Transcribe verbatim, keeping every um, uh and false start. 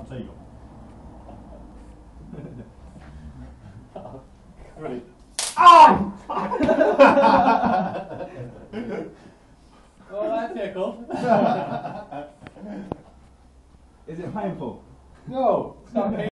tell you. Ready? Ah! Oh, that tickled. Is it painful? No, it's not painful.